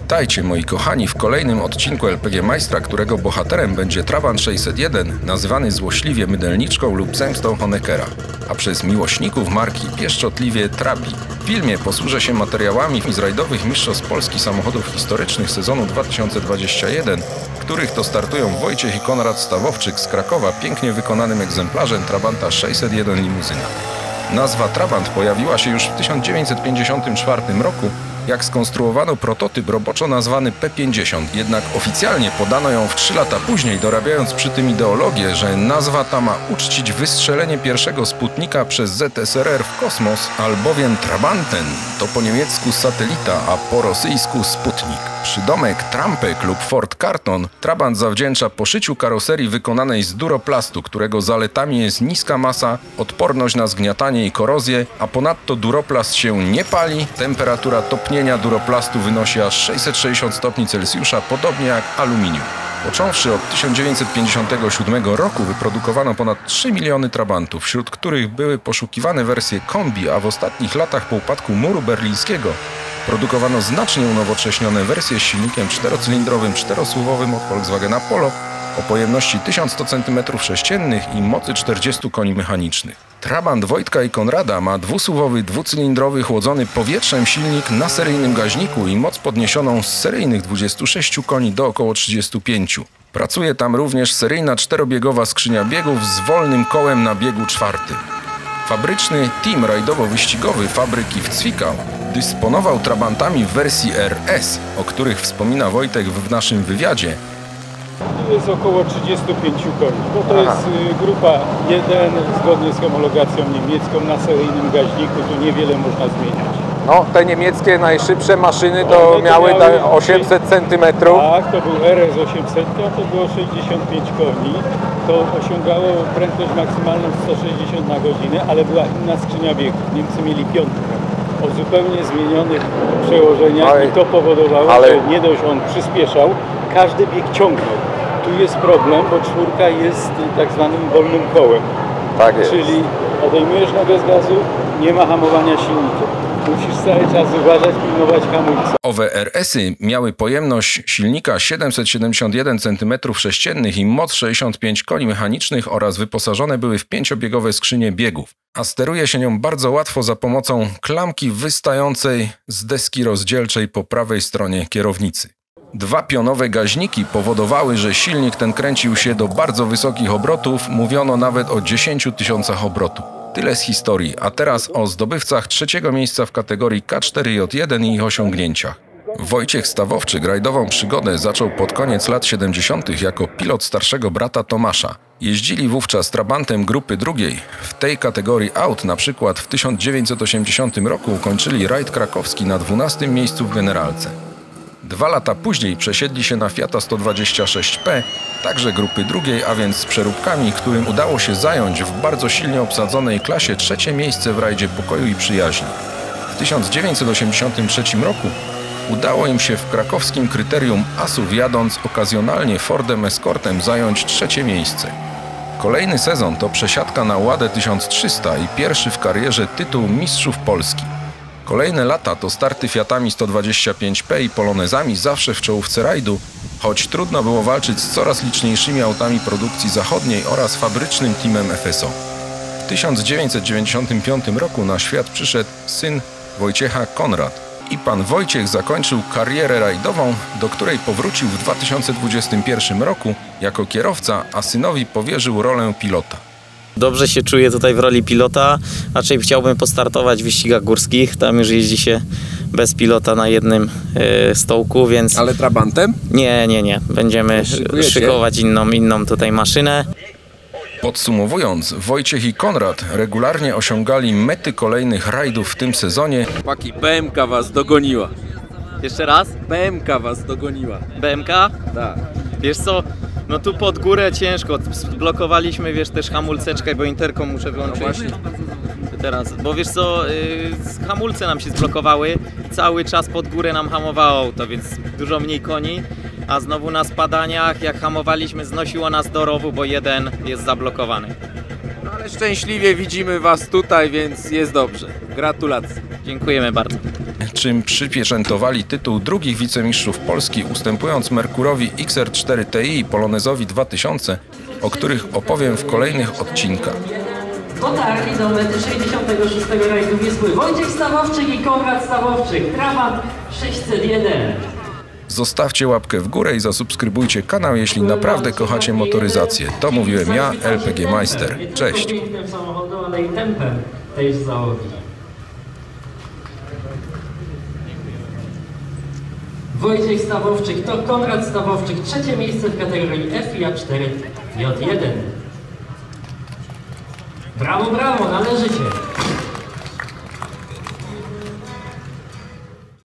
Witajcie moi kochani w kolejnym odcinku LPG Majstra, którego bohaterem będzie Trabant 601, nazywany złośliwie mydelniczką lub zemstą Honeckera, a przez miłośników marki pieszczotliwie Trabi. W filmie posłużę się materiałami z rajdowych mistrzostw Polski samochodów historycznych sezonu 2021, w których to startują Wojciech i Konrad Stawowczyk z Krakowa pięknie wykonanym egzemplarzem Trabanta 601 limuzyna. Nazwa Trabant pojawiła się już w 1954 roku, jak skonstruowano prototyp roboczo nazwany P50, jednak oficjalnie podano ją w 3 lata później, dorabiając przy tym ideologię, że nazwa ta ma uczcić wystrzelenie pierwszego Sputnika przez ZSRR w kosmos, albowiem Trabanten to po niemiecku satelita, a po rosyjsku Sputnik. Przydomek Trampek lub Ford Carton Trabant zawdzięcza poszyciu karoserii wykonanej z duroplastu, którego zaletami jest niska masa, odporność na zgniatanie i korozję, a ponadto duroplast się nie pali, temperatura topnienia duroplastu wynosi aż 660 stopni Celsjusza, podobnie jak aluminium. Począwszy od 1957 roku wyprodukowano ponad 3 miliony Trabantów, wśród których były poszukiwane wersje kombi, a w ostatnich latach po upadku muru berlińskiego produkowano znacznie unowocześnione wersje z silnikiem 4-cylindrowym, 4-suwowym od Volkswagena Polo o pojemności 1100 cm3 i mocy 40 koni mechanicznych. Trabant Wojtka i Konrada ma dwusuwowy, dwucylindrowy, chłodzony powietrzem silnik na seryjnym gaźniku i moc podniesioną z seryjnych 26 koni do około 35. Pracuje tam również seryjna 4-biegowa skrzynia biegów z wolnym kołem na biegu 4. Fabryczny team rajdowo-wyścigowy fabryki w Zwickau dysponował Trabantami w wersji RS, o których wspomina Wojtek w naszym wywiadzie. Tu jest około 35 koni, bo to jest grupa 1 zgodnie z homologacją niemiecką na seryjnym gaźniku, tu niewiele można zmieniać. No, te niemieckie najszybsze maszyny to miały 800 cm. Tak, to był RS 800, to było 65 koni. To osiągało prędkość maksymalną 160 na godzinę, ale była inna skrzynia biegów. Niemcy mieli 5 o zupełnie zmienionych przełożeniach i to powodowało, że nie dość on przyspieszał, każdy bieg ciągnął. Tu jest problem, bo 4 jest tak zwanym wolnym kołem. Tak jest. Czyli odejmujesz nogę z gazu, nie ma hamowania silnikiem. Musisz cały czas uważać, pilnować hamulca. Owe RS-y miały pojemność silnika 771 cm3 i moc 65 koni mechanicznych oraz wyposażone były w 5-biegowe skrzynie biegów, a steruje się nią bardzo łatwo za pomocą klamki wystającej z deski rozdzielczej po prawej stronie kierownicy. 2 pionowe gaźniki powodowały, że silnik ten kręcił się do bardzo wysokich obrotów, mówiono nawet o 10 000 obrotów. Tyle z historii, a teraz o zdobywcach 3. miejsca w kategorii K4J1 i ich osiągnięciach. Wojciech Stawowczyk rajdową przygodę zaczął pod koniec lat 70. jako pilot starszego brata Tomasza. Jeździli wówczas Trabantem grupy drugiej. W tej kategorii aut na przykład w 1980 roku ukończyli rajd krakowski na 12. miejscu w generalce. 2 lata później przesiedli się na Fiata 126P, także grupy drugiej, a więc z przeróbkami, którym udało się zająć w bardzo silnie obsadzonej klasie 3. miejsce w rajdzie pokoju i przyjaźni. W 1983 roku udało im się w krakowskim kryterium asów jadąc okazjonalnie Fordem Escortem zająć 3. miejsce. Kolejny sezon to przesiadka na Ładę 1300 i pierwszy w karierze tytuł Mistrzów Polski. Kolejne lata to starty Fiatami 125P i Polonezami zawsze w czołówce rajdu, choć trudno było walczyć z coraz liczniejszymi autami produkcji zachodniej oraz fabrycznym teamem FSO. W 1995 roku na świat przyszedł syn Wojciecha Konrad i pan Wojciech zakończył karierę rajdową, do której powrócił w 2021 roku jako kierowca, a synowi powierzył rolę pilota. Dobrze się czuję tutaj w roli pilota, raczej chciałbym postartować w wyścigach górskich, tam już jeździ się bez pilota na jednym stołku, więc... Ale Trabantem? Nie. Będziemy szykować inną tutaj maszynę. Podsumowując, Wojciech i Konrad regularnie osiągali mety kolejnych rajdów w tym sezonie. Chłopaki, BMK was dogoniła. Jeszcze raz? BMK was dogoniła. BMK? Tak. Wiesz co, no tu pod górę ciężko, blokowaliśmy, wiesz, też hamulceczkę, bo interkom muszę wyłączyć. No właśnie. Teraz, bo wiesz co, hamulce nam się zblokowały, cały czas pod górę nam hamowało to, więc dużo mniej koni, a znowu na spadaniach, jak hamowaliśmy, znosiło nas do rowu, bo jeden jest zablokowany. No ale szczęśliwie widzimy was tutaj, więc jest dobrze. Gratulacje. Dziękujemy bardzo. czym przypieczętowali tytuł drugich wicemistrzów Polski, ustępując Merkurowi XR4 Ti i Polonezowi 2000, o których opowiem w kolejnych odcinkach. Dotarli do mety 66. rajdu Wisły Wojciech Stawowczyk i Konrad Stawowczyk. Trabant 601. Zostawcie łapkę w górę i zasubskrybujcie kanał, jeśli naprawdę kochacie motoryzację. To mówiłem ja, LPG Meister. Cześć! Pięknym samochodu, ale i tempem tej załogi. Wojciech Stawowczyk to Konrad Stawowczyk. Trzecie miejsce w kategorii FIA 4J1. Brawo, brawo, należy się.